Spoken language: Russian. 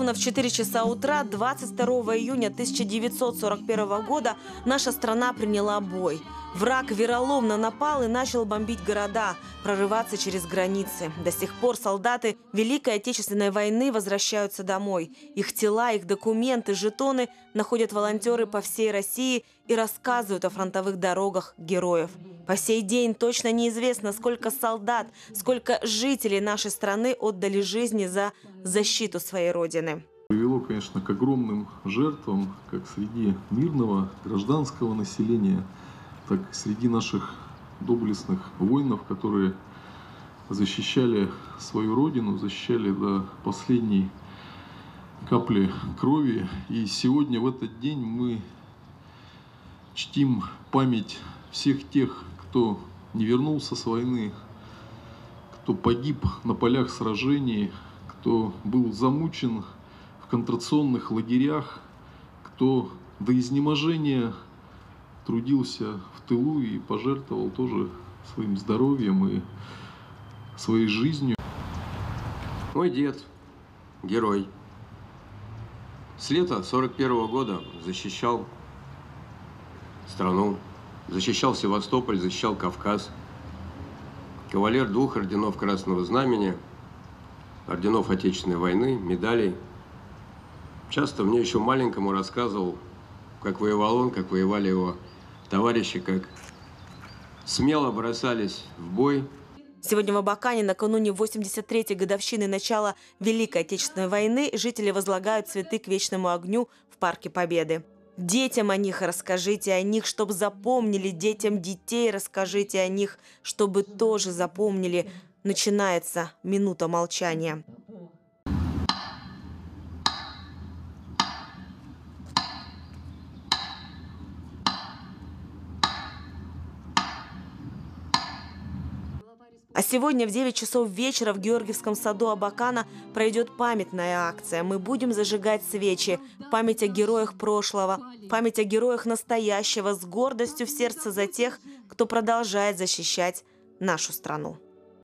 Ровно в 4 часа утра 22 июня 1941 года наша страна приняла бой. Враг вероломно напал и начал бомбить города, прорываться через границы. До сих пор солдаты Великой Отечественной войны возвращаются домой. Их тела, их документы, жетоны находят волонтеры по всей России и рассказывают о фронтовых дорогах героев. По сей день точно неизвестно, сколько солдат, сколько жителей нашей страны отдали жизни за защиту своей Родины. Привело, конечно, к огромным жертвам, как среди мирного гражданского населения, так и среди наших доблестных воинов, которые защищали свою Родину, защищали до последней капли крови. И сегодня, в этот день, мы чтим память всех тех, кто не вернулся с войны, кто погиб на полях сражений, кто был замучен в концентрационных лагерях, кто до изнеможения трудился в тылу и пожертвовал тоже своим здоровьем и своей жизнью. Мой дед – герой. С лета 41-го года защищал страну, защищал Севастополь, защищал Кавказ. Кавалер 2 орденов Красного Знамени, орденов Отечественной войны, медалей. Часто мне еще маленькому рассказывал, как воевал он, как воевали его товарищи, как смело бросались в бой. Сегодня в Абакане, накануне 83-й годовщины начала Великой Отечественной войны, жители возлагают цветы к вечному огню в Парке Победы. Детям о них расскажите, о них, чтобы запомнили, детям детей расскажите о них, чтобы тоже запомнили. Начинается минута молчания. А сегодня в 9 часов вечера в Георгиевском саду Абакана пройдет памятная акция. Мы будем зажигать свечи в память о героях прошлого, в память о героях настоящего, с гордостью в сердце за тех, кто продолжает защищать нашу страну.